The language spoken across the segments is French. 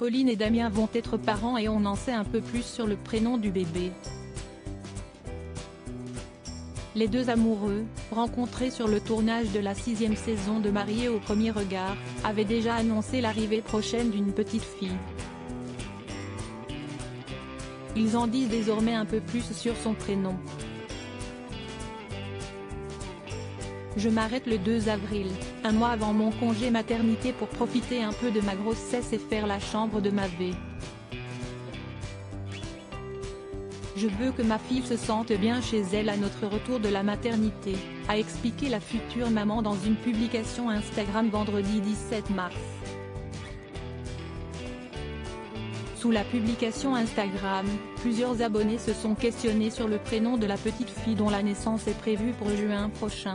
Pauline et Damien vont être parents et on en sait un peu plus sur le prénom du bébé. Les deux amoureux, rencontrés sur le tournage de la 6e saison de Mariés au premier regard, avaient déjà annoncé l'arrivée prochaine d'une petite fille. Ils en disent désormais un peu plus sur son prénom. Je m'arrête le 2 avril, un mois avant mon congé maternité pour profiter un peu de ma grossesse et faire la chambre de ma vie. Je veux que ma fille se sente bien chez elle à notre retour de la maternité, a expliqué la future maman dans une publication Instagram vendredi 17 mars. Sous la publication Instagram, plusieurs abonnés se sont questionnés sur le prénom de la petite fille dont la naissance est prévue pour juin prochain.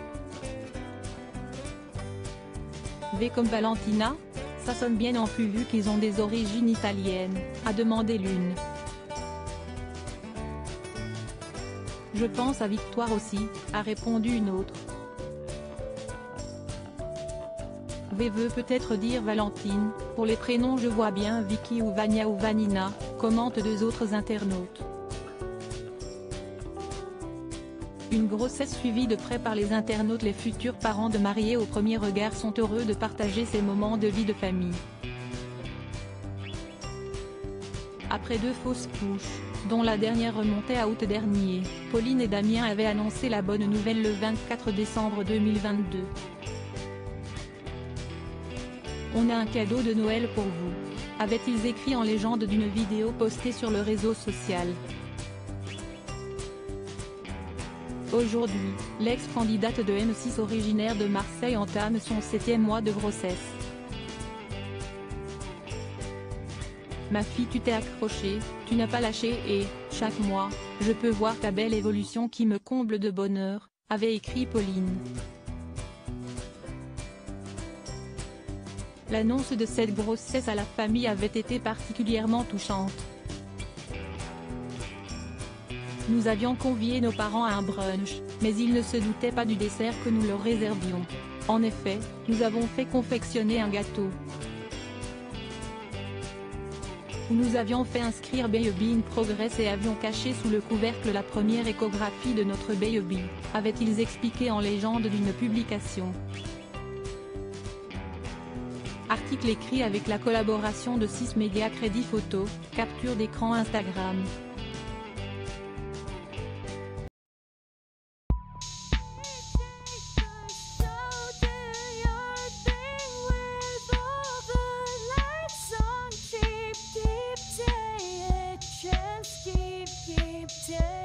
V comme Valentina, ça sonne bien en plus vu qu'ils ont des origines italiennes, a demandé l'une. Je pense à Victoire aussi, a répondu une autre. V veut peut-être dire Valentine, pour les prénoms je vois bien Vicky ou Vania ou Vanina, commentent deux autres internautes. Une grossesse suivie de près par les internautes. Les futurs parents de Mariés au premier regard sont heureux de partager ces moments de vie de famille. Après 2 fausses couches, dont la dernière remontait à août dernier, Pauline et Damien avaient annoncé la bonne nouvelle le 24 décembre 2022. On a un cadeau de Noël pour vous, avaient-ils écrit en légende d'une vidéo postée sur le réseau social. Aujourd'hui, l'ex-candidate de M6 originaire de Marseille entame son 7e mois de grossesse. Ma fille, tu t'es accrochée, tu n'as pas lâché et, chaque mois, je peux voir ta belle évolution qui me comble de bonheur, avait écrit Pauline. L'annonce de cette grossesse à la famille avait été particulièrement touchante. Nous avions convié nos parents à un brunch, mais ils ne se doutaient pas du dessert que nous leur réservions. En effet, nous avons fait confectionner un gâteau, où nous avions fait inscrire Baby in Progress et avions caché sous le couvercle la première échographie de notre baby, avaient-ils expliqué en légende d'une publication. Article écrit avec la collaboration de 6 médias. Crédit photo, capture d'écran Instagram. Keep